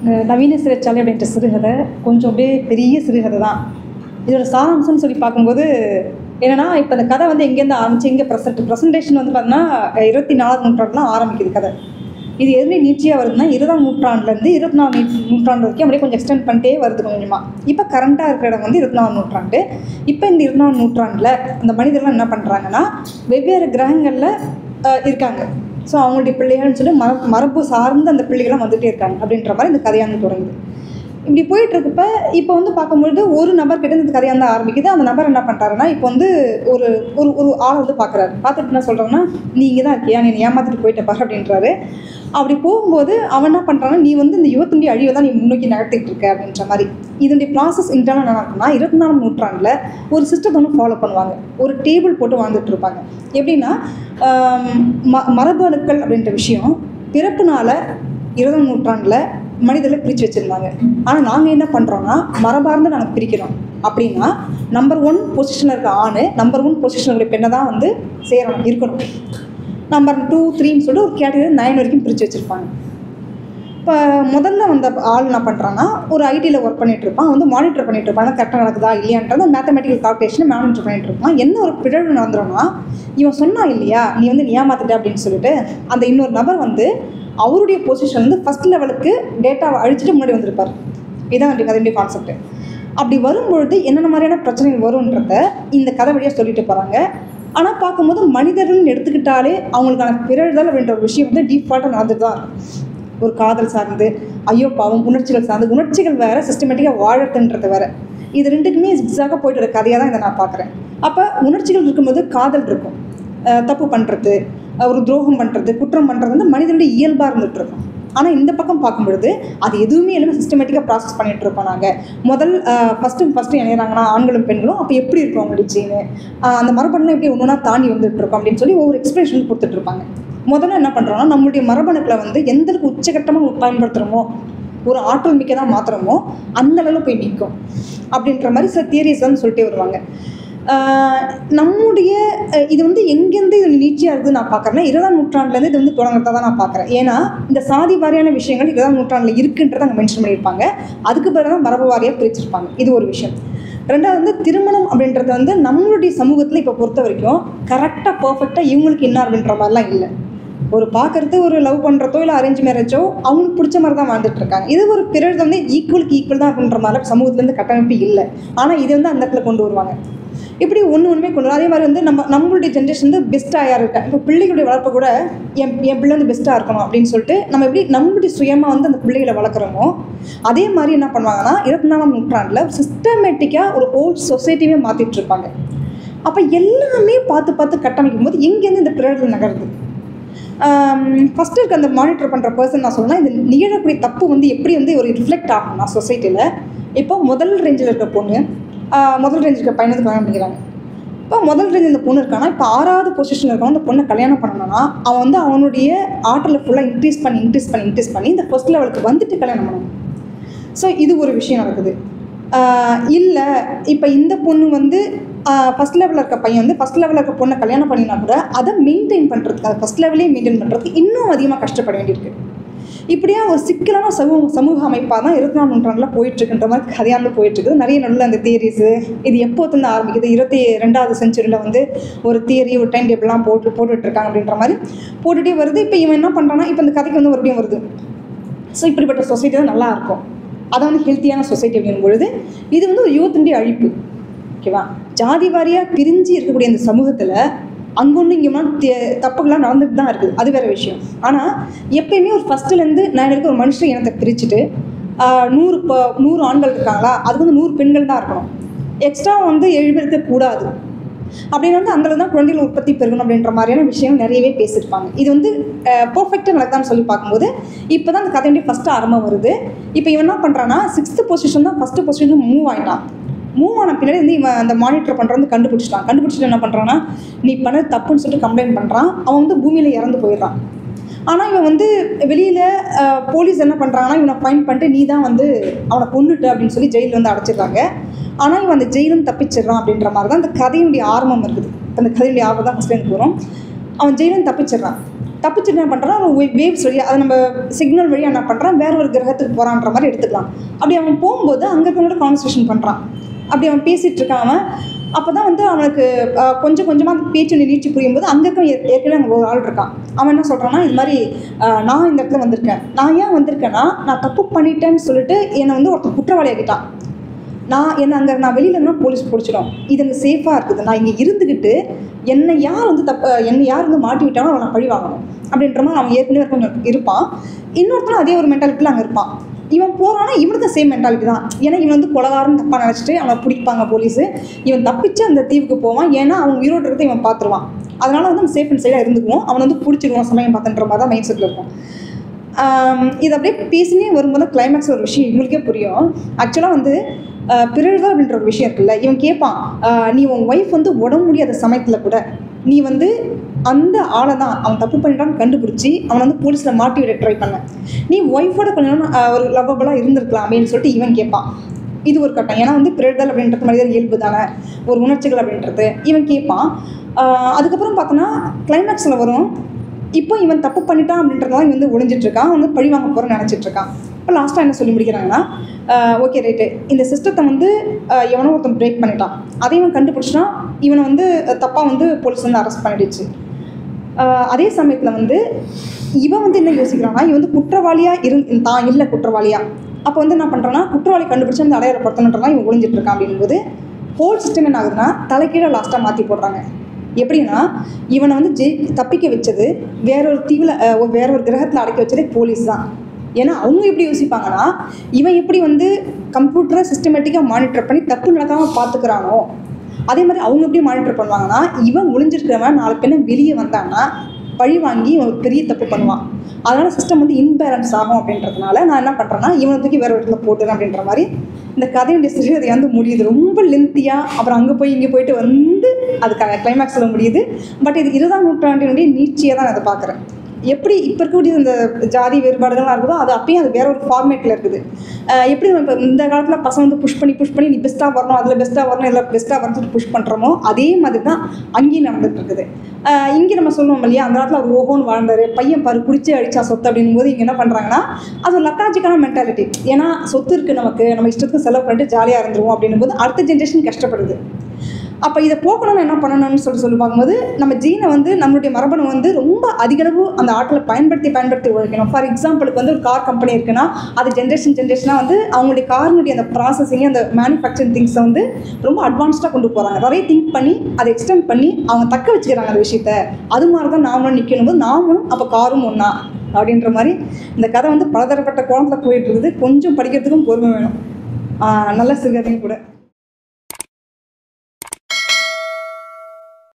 நவீன சிறைச்சாலை அப்படின்ற சிறுகதை கொஞ்சம் அப்படியே பெரிய சிறுகதை தான். இதோட சாராம்சம்னு சொல்லி பார்க்கும்போது என்னென்னா, இப்போ இந்த கதை வந்து எங்கேருந்து ஆரம்பிச்சு எங்கே ப்ரெசன்டேஷன் வந்து பார்த்தீங்கன்னா 24ஆம் நூற்றாண்டுலாம் ஆரம்பிக்குது கதை. இது எதுவுமே நீட்சியாக வருதுன்னா 20ஆம் நூற்றாண்டுலேருந்து 24ஆம் நூற்றாண்டு வரைக்கும் அப்படியே கொஞ்சம் எக்ஸ்டெண்ட் பண்ணிட்டே வருது கொஞ்சமாக. இப்போ கரண்ட்டாக இருக்கிற இடம் வந்து 24ஆம் நூற்றாண்டு. இப்போ இந்த 24ஆம் நூற்றாண்டில் இந்த மனிதர்கள் என்ன பண்ணுறாங்கன்னா வெவ்வேறு கிரகங்களில் இருக்காங்க. ஸோ அவங்களுடைய பிள்ளைகள்னு சொல்லி மரபு சார்ந்து அந்த பிள்ளைகள்லாம் வந்துகிட்டே இருக்காங்க அப்படின்ற மாதிரி இந்த கதையாந்து தொடங்குது. இப்படி போயிட்டுருக்கப்ப இப்போ வந்து பார்க்கும்பொழுது ஒரு நபர்கிட்ட இந்த கதையாந்து ஆரம்பிக்குது. அந்த நபர் என்ன பண்ணுறாருன்னா, இப்போ வந்து ஒரு ஒரு ஒரு ஆளை வந்து பார்க்குறாரு. பார்த்துட்டு என்ன சொல்கிறாங்கன்னா, நீ இங்கே தான் இருக்கியா, நீ ஏமாற்றிட்டு போயிட்ட பாரு அப்படின்றாரு. அப்படி போகும்போது அவன் என்ன பண்ணுறான்னா, நீ வந்து இந்த யுவத்தினுடைய அழிவை தான் நீ முன்னோக்கி நகர்த்திட்டு இருக்க அப்படின்ற மாதிரி. இதனுடைய ப்ராசஸ் இன்டர்னல் என்ன இருக்குன்னா, 24ஆம் நூற்றாண்டில் ஒரு சிஸ்டத்தை வந்து ஃபாலோ பண்ணுவாங்க. ஒரு டேபிள் போட்டு வாழ்ந்துட்டு இருப்பாங்க. எப்படின்னா மரபு அணுக்கள் அப்படின்ற விஷயம் பிறப்புனால 20ஆம் நூற்றாண்டில் மனிதர்களை பிரித்து வச்சுருந்தாங்க. ஆனால் நாங்கள் என்ன பண்ணுறோன்னா, மரபார்ந்து நாங்கள் பிரிக்கிறோம். அப்படின்னா நம்பர் 1 பொசிஷனில் இருக்க ஆண், நம்பர் 1 பொசிஷனில் இருக்க பெண்ணை தான் வந்து சேரணும் இருக்கணும். நம்பர் 2, 3ன்னு சொல்லிட்டு ஒரு கேட்டகரி 9 வரைக்கும் பிரித்து வச்சுருப்பாங்க. இப்போ முதல்ல வந்த ஆள் என்ன பண்ணுறான்னா, ஒரு ஐடியில் ஒர்க் பண்ணிகிட்டு இருப்பான். வந்து மானிட்டர் பண்ணிகிட்டு இருப்பான், கரெக்டாக நடக்குதா இல்லையான்றது மேத்தமெட்டிக்கல் கால்குலேஷனை மானிட்டர் பண்ணிகிட்டு இருப்பான். என்ன ஒரு பிழவு நடந்துடும்னா, இவன் சொன்னா இல்லையா நீ வந்து ஏமாத்திட்ட அப்படின்னு சொல்லிட்டு அந்த இன்னொரு நபர் வந்து அவருடைய பொசிஷன் வந்து ஃபஸ்ட் லெவலுக்கு டேட்டாவை அழிச்சிட்டு முன்னாடி வந்திருப்பார். இதுதான் அதனுடைய கான்செப்ட். அப்படி வரும்பொழுது என்னென்ன மாதிரியான பிரச்சனைகள் வரும்ன்றத இந்த கதை வழியாக சொல்லிட்டு போகிறாங்க. ஆனால் பார்க்கும்போது மனிதர்கள்னு எடுத்துக்கிட்டாலே அவங்களுக்கான பிறழ்தல் அப்படின்ற ஒரு விஷயம் வந்து டீஃபால்ட்டாக நடந்துட்டு தான் இருக்கும். ஒரு காதல் சார்ந்து, ஐயோ பாவம், உணர்ச்சிகள் சார்ந்து, உணர்ச்சிகள் வேறு, சிஸ்டமேட்டிக்காக வாழறதுன்றது வேறு. இது ரெண்டுக்குமே எக்ஸாக்டாக போய்ட்டு வர கதையாக தான் இதை நான் பார்க்குறேன். அப்போ உணர்ச்சிகள் இருக்கும்போது காதல் இருக்கும், தப்பு பண்ணுறது, ஒரு துரோகம் பண்ணுறது, குற்றம் பண்ணுறது வந்து மனிதனுடைய இயல்பாக இருந்துகிட்ருக்கோம். ஆனால் இந்த பக்கம் பார்க்கும்பொழுது அது எதுவுமே எல்லாமே சிஸ்டமேட்டிக்காக ப்ராசஸ் பண்ணிகிட்ருக்கோம். நாங்கள் ஃபஸ்ட்டு இணையிறாங்கன்னா ஆண்களும் பெண்களும் அப்போ எப்படி இருக்கும் அவங்களுடைய ஜீனு, அந்த மரபணுலாம் எப்படி ஒன்று ஒன்றா தாண்டி வந்துட்டுருக்கோம் அப்படின்னு சொல்லி ஒவ்வொரு எக்ஸ்பிரஷன் கொடுத்துட்ருப்பாங்க. முதல்ல என்ன பண்ணுறோன்னா, நம்மளுடைய மரபணுக்களை வந்து எந்த அளவுக்கு உச்சகட்டமாக பயன்படுத்துகிறோமோ, ஒரு ஆற்றல் மிக்க தான் மாத்திரமோ அந்த அளவில் போய் நிற்கும் அப்படின்ற மாதிரி சில தியரிஸ் வந்து சொல்லிட்டே வருவாங்க. நம்முடைய இது வந்து எங்கேருந்து இது நீட்சியாக இருக்குதுன்னு நான் பார்க்குறேன்னா 20ஆம் நூற்றாண்டுலேருந்து இது வந்து தொடங்குறதா தான் நான் பார்க்குறேன். ஏன்னா இந்த சாதி வாரியான விஷயங்கள் 20ஆம் நூற்றாண்டில் இருக்குன்றதை அங்கே மென்ஷன் பண்ணியிருப்பாங்க. அதுக்கு பிறகு தான் மரபு வாரியாக பிரிச்சிருப்பாங்க. இது ஒரு விஷயம். ரெண்டாவது வந்து திருமணம் அப்படின்றது வந்து நம்மளுடைய சமூகத்தில் இப்போ பொறுத்த வரைக்கும் கரெக்டாக பர்ஃபெக்டாக இவங்களுக்கு என்ன அப்படின்ற மாதிரிலாம் இல்லை. ஒரு பார்க்குறது, ஒரு லவ் பண்ணுறதோ இல்லை அரேஞ்ச் மேரேஜோ அவங்களுக்கு பிடிச்ச மாதிரி தான் வாழ்ந்துட்டு இருக்காங்க. இது ஒரு பிறகு வந்து ஈக்குவல் தான் அப்படின்ற மாதிரி சமூகத்துலேருந்து கட்டமைப்பு இல்லை. ஆனால் இது வந்து அந்த இடத்துல கொண்டு வருவாங்க. இப்படி ஒன்றுமே கொண்டு வரும். அதே மாதிரி வந்து நம்மளுடைய ஜென்ரேஷன் வந்து பெஸ்ட்டாக யார் இருக்கா, இப்போ பிள்ளைகளுடைய வளர்ப்பை கூட என் பிள்ளை வந்து பெஸ்ட்டாக இருக்கணும் அப்படின்னு சொல்லிட்டு நம்ம எப்படி நம்மளுடைய சுயமாக வந்து அந்த பிள்ளைகளை வளர்க்குறோமோ அதே மாதிரி என்ன பண்ணுவாங்கன்னா 24ஆம் நூற்றாண்டில் ஒரு சிஸ்டமேட்டிக்காக ஒரு ஹோல் சொசைட்டியுமே மாற்றிட்டு இருப்பாங்க. அப்போ எல்லாமே பார்த்து கட்டமைக்கும் போது எங்கேருந்து இந்த பிறகு நகருது. ஃபஸ்ட்டு இருக்க அந்த மானிட்டர் பண்ணுற பர்சன் நான் சொல்லணும்னா, இந்த நிகழக்கூடிய தப்பு வந்து எப்படி வந்து ஒரு ரிஃப்ளெக்ட் ஆகும்னா சொசைட்டியில். இப்போ முதல் ரேஞ்சில் இருக்க பொண்ணு முதல் ரேஞ்ச் இருக்க பையனுக்கு கல்யாணம் பண்ணிக்கிறாங்க. இப்போ முதல் ரேஞ்ச் இந்த பொண்ணு இருக்கானா, இப்போ 6வது பொசிஷனில் இருக்கவங்க அந்த பொண்ணை கல்யாணம் பண்ணணும்னா அவன் வந்து அவனுடைய ஆற்றலை ஃபுல்லாக இன்க்ரீஸ் பண்ணி இந்த ஃபர்ஸ்ட் லெவலுக்கு வந்துட்டு கல்யாணம் பண்ணணும். ஸோ இது ஒரு விஷயம் நடக்குது. இல்லை இப்போ இந்த பொண்ணு வந்து ஃபஸ்ட் லெவலில் இருக்க பையன் வந்து ஃபஸ்ட் லெவலில் இருக்க பொண்ணை கல்யாணம் பண்ணினா கூட அதை மெயின்டைன் பண்ணுறதுக்கு, அதை ஃபஸ்ட் லெவலே மெயின்டைன் பண்ணுறதுக்கு இன்னும் அதிகமாக கஷ்டப்பட வேண்டியிருக்கு. இப்படியா ஒரு சிக்கலான சமூக அமைப்பாக தான் 24ஆம் நூற்றாண்டில் போயிட்டுருக்குன்ற மாதிரி கதையாண்டு போயிட்டுருக்குது. நிறைய நல்ல அந்த தியரிஸு இது எப்போத்துலேருந்து ஆரம்பிக்குது, 22வது செஞ்சுரியில் வந்து ஒரு தியரி, ஒரு டைம் டேபிள்லாம் போட்டுட்ருக்காங்க அப்படின்ற மாதிரி போட்டுகிட்டே வருது. இப்போ இவன் என்ன பண்ணுறான்னா, இப்போ இந்த கதைக்கு வந்து மறுபடியும் வருது. ஸோ இப்படிப்பட்ட சொசைட்டி தான் நல்லாயிருக்கும், அதான் வந்து ஹெல்த்தியான சொசைட்டி அப்படிங்கும் பொழுது இது வந்து ஒரு யூத்தினுடைய அழிப்பு. ஓகேவா, ஜாதி வாரியாக பிரிஞ்சு இருக்கக்கூடிய இந்த சமூகத்தில் அங்கொன்று இங்கேமா தப்புகள்லாம் நடந்துட்டு தான் இருக்குது, அது வேறு விஷயம். ஆனால் எப்பயுமே ஒரு ஃபஸ்ட்டுலேருந்து 9 வரைக்கும் ஒரு மனுஷன் இனத்தை பிரிச்சுட்டு 100 ஆண்கள் இருக்காங்களா, அதுக்கு வந்து 100 பெண்கள் தான் இருக்கணும், எக்ஸ்ட்ரா வந்து 7 பேர் இருக்கக்கூடாது அப்படின்னு வந்து அங்கே தான் குழந்தைகள் உற்பத்தி பெருகணும் அப்படின்ற மாதிரியான விஷயம் நிறையவே பேசியிருப்பாங்க. இது வந்து பர்ஃபெக்டாக நடக்குதான்னு சொல்லி பார்க்கும்போது இப்போ தான் அந்த கதையுடைய ஃபஸ்ட்டு ஆரம்பம் வருது. இப்போ இவன் என்ன பண்ணுறான்னா 6th பொசிஷன் தான் ஃபஸ்ட்டு பொசிஷன் மூவ் ஆகிட்டான். மூவ் ஆன பின்னாடி வந்து இவன் அந்த மானிட்டர் பண்ணுறது கண்டுபிடிச்சிட்டு என்ன பண்ணுறான்னா, நீ பண்ணது தப்புன்னு சொல்லிட்டு கம்ப்ளைண்ட் பண்ணுறான். அவன் வந்து பூமியில் இறந்து போயிடுறான். ஆனால் இவன் வந்து வெளியில் போலீஸ் என்ன பண்ணுறாங்கன்னா, இவனை ஃபைன் பண்ணிட்டு நீ தான் வந்து அவனை கொன்னுட்டு அப்படின்னு சொல்லி ஜெயிலில் வந்து அடைச்சிடுறாங்க. ஆனால் இவன் அந்த ஜெயிலும் தப்பிச்சிடுறான் அப்படின்ற மாதிரி தான் அந்த கதையுடைய ஆரம்பம் இருக்குது. அந்த கதையுடைய ஆரம்பம் தான் ஃபஸ்ட்டு எனக்கு வரும். அவன் ஜெயிலும் தப்பிச்சிடுறான். தப்பிச்சுட்டு என்ன பண்ணுறான், வேவ்ஸ் வழியாக அதை நம்ம சிக்னல் வழியாக என்ன பண்ணுறான், வேற ஒரு கிரகத்துக்கு போகிறான்ற மாதிரி எடுத்துக்கலாம். அப்படி அவன் போகும்போது அங்கே இருக்கவங்களோட கான்வர்சேஷன் பண்ணுறான். அப்படி அவன் பேசிகிட்டு இருக்கான். அவன் அப்போ தான் வந்து அவனுக்கு கொஞ்சம் கொஞ்சமாக பேச்சு நீட்சி புரியும்போது அங்கே இருக்க ஏற்கனவே அங்கே ஒரு ஆள் இருக்கான். அவன் என்ன சொல்கிறான்னா, இது மாதிரி நான் இந்த இடத்துல வந்திருக்கேன். நான் ஏன் வந்திருக்கேன்னா, நான் தப்பு பண்ணிட்டேன்னு சொல்லிட்டு என்னை வந்து ஒருத்தர் குற்றவாளியாகிட்டான். நான் வெளியில் இருந்தால் போலீஸ் பிடிச்சிடும். இது எனக்கு சேஃபாக இருக்குது. நான் இங்கே இருந்துக்கிட்டு என்னை யார் வந்து மாட்டி விட்டாலும் அவனை பழி வாங்கணும் அப்படின்ற மாதிரி அவன் ஏற்கனவே கொஞ்சம் இருப்பான். இன்னொருத்தரும் அதே ஒரு மென்டாலிட்டியில் அங்கே இருப்பான். இவன் போகிறான்னா இவனுக்கு சேம் மென்டாலிட்டி தான். ஏன்னா இவன் வந்து கொலகாரன்னு தப்பாக நினச்சிட்டு அவனை பிடிப்பாங்க போலீஸு. இவன் தப்பிச்சு அந்த தீவுக்கு போவான். ஏன்னா அவன் உயிரோடு இருக்கிறத இவன் பார்த்துருவான். அதனால் வந்து அவன் சேஃப் அண்ட் சைடாக இருந்துக்குவோம். அவன் வந்து பிடிச்சிடுவான் சமயம் பார்த்துன்ற மாதிரி தான் மைண்ட் செட்டில் இருக்கும். இது அப்படியே பேசினே வரும்போது கிளைமேக்ஸ் ஒரு விஷயம் இவங்களுக்கே புரியும். ஆக்சுவலாக வந்து பிறழ்வு அப்படின்ற ஒரு விஷயம் இருக்குல்ல, இவன் கேட்பான், நீ உன் ஒய்ஃப் வந்து உடம்பு முடியாத சமயத்தில் கூட நீ வந்து அந்த ஆளை தான் அவன் தப்பு பண்ணிட்டான்னு கண்டுபிடிச்சி அவனை வந்து போலீஸில் மாட்டி விட ட்ரை பண்ண. நீ ஒய்ஃபோட கொஞ்சம் ஒரு லவ்வபுளாக இருந்திருக்கலாம் அப்படின்னு சொல்லிட்டு இவன் கேட்பான். இது ஒரு கட்டம். ஏன்னா வந்து பிறழ்தல் அப்படின்றது மனிதர் இயல்பு தானே, ஒரு உணர்ச்சிகள் அப்படின்றது இவன் கேட்பான். அதுக்கப்புறம் பார்த்தோன்னா கிளைமேக்ஸில் வரும். இப்போ இவன் தப்பு பண்ணிட்டான் அப்படின்றதான் இவன் வந்து ஒழிஞ்சிட்ருக்கான். அவன் வந்து பழி வாங்க போகிறேன்னு நினச்சிட்ருக்கான். இப்போ லாஸ்ட்டாக என்ன சொல்லி முடிக்கிறாங்கன்னா, ஓகே ரைட்டு, இந்த சிஸ்டத்தை வந்து எவனோ ஒருத்தன் பிரேக் பண்ணிட்டான். அதை இவன் கண்டுபிடிச்சினா இவனை வந்து தப்பாக வந்து போலீஸ் வந்து அரெஸ்ட் பண்ணிடுச்சு. அதே சமயத்தில் வந்து இவன் வந்து என்ன யோசிக்கிறான்னா, இவன் வந்து குற்றவாளியாக தான் இல்லை குற்றவாளியாக. அப்போ வந்து என்ன பண்ணுறான்னா, குற்றவாளி கண்டுபிடிச்சி அந்த அடையாளப்படுத்தணுன்றதான் இவன் ஒழிஞ்சிட்ருக்கான். அப்படிங்கும்போது ஹோல் சிஸ்டம் என்ன ஆகுதுன்னா தலைக்கீழே லாஸ்ட்டாக மாற்றி போடுறாங்க. எப்படின்னா, இவனை வந்து தப்பிக்க வச்சது வேற ஒரு தீவில் வேற ஒரு கிரகத்தில் அடைக்க வச்சதே போலீஸ் தான். ஏன்னா அவங்க எப்படி யோசிப்பாங்கன்னா, இவன் எப்படி வந்து கம்ப்யூட்டரை சிஸ்டமேட்டிக்காக மானிட்டர் பண்ணி தப்பு நடக்காமல் பார்த்துக்கிறானோ அதே மாதிரி அவங்க எப்படி மானிட்டர் பண்ணுவாங்கன்னா, இவன் ஒளிஞ்சிருக்கிறவன் நாலு பேனை வெளியே வந்தான்னா பழி வாங்கி ஒரு பெரிய தப்பு பண்ணுவான். அதனால் சிஸ்டம் வந்து இன்பேலன்ஸ் ஆகும். அப்படின்றதுனால நான் என்ன பண்ணுறேன்னா, இவனை தூக்கி வேறு இடத்துல போட்டுறேன் அப்படின்ற மாதிரி இந்த கதையுடைய சிறுகதை வந்து முடியுது. ரொம்ப லென்த்தியாக அப்புறம் அங்கே போய் இங்கே போயிட்டு வந்து அதுக்கான கிளைமேக்ஸில் முடியுது. பட் இது 20ஆம் நூற்றாண்டினுடைய நீட்சியை தான் நான் அதை பார்க்குறேன். எப்படி இப்போ இருக்கக்கூடிய இந்த ஜாதி வேறுபாடுகள்லாம் இருக்குதோ அது அப்பயும் அது வேற ஒரு ஃபார்மேட்டில் இருக்குது. எப்படி நம்ம இப்போ இந்த காலத்தில் பசங்க வந்து புஷ் பண்ணி நீ பெஸ்ட்டாக வரணும், அதில் பெஸ்ட்டாக வரணும், இல்லை பெஸ்ட்டாக வரணும்னு புஷ் பண்ணுறோமோ அதே மாதிரி தான் அங்கேயும் நடந்துட்டு இருக்குது. இங்கே நம்ம சொல்லுவோம் இல்லையா, அந்த காலத்தில் அவர் ஓஹோன்னு வாழ்ந்தார், பையன் பாரு பிடிச்சி அடித்தா சொத்து அப்படின்னும் போது இங்கே என்ன பண்ணுறாங்கன்னா, அது ஒரு லத்தாஜிக்கான மென்டாலிட்டி. ஏன்னா சொத்து இருக்குது, நம்ம இஷ்டத்துக்கு செலவு பண்ணிட்டு ஜாலியாக இருந்துருவோம் அப்படின்னும் போது அடுத்த ஜென்ரேஷன் கஷ்டப்படுது. அப்போ இதை போக்கணும்னு என்ன பண்ணணும்னு சொல்லி பார்க்கும்போது நம்ம ஜீனை வந்து நம்மளுடைய மரபணு வந்து ரொம்ப அதிகளவு அந்த ஆற்றலை பயன்படுத்தி உழைக்கணும். ஃபார் எக்ஸாம்பிளுக்கு வந்து ஒரு கார் கம்பெனி இருக்குன்னா அது ஜென்ரேஷனாக வந்து அவங்களுடைய காரினுடைய அந்த ப்ராசஸிங் அந்த மேனுஃபேக்சரிங் திங்ஸை வந்து ரொம்ப அட்வான்ஸ்டாக கொண்டு போகிறாங்க. நிறைய திங்க் பண்ணி அதை எக்ஸ்டெண்ட் பண்ணி அவங்க தக்க வச்சுக்கிறாங்க அந்த விஷயத்த. அது மாதிரி தான் நாமளும் நிற்கணும் போது நாமளும் அப்போ காரும் ஒன்றா அப்படின்ற மாதிரி இந்த கதை வந்து பலதரப்பட்ட கோணத்தில் போயிட்டு இருக்குது. கொஞ்சம் படிக்கிறதுக்கும் பொறுமை வேணும். நல்ல சிறுகதையும் கூட.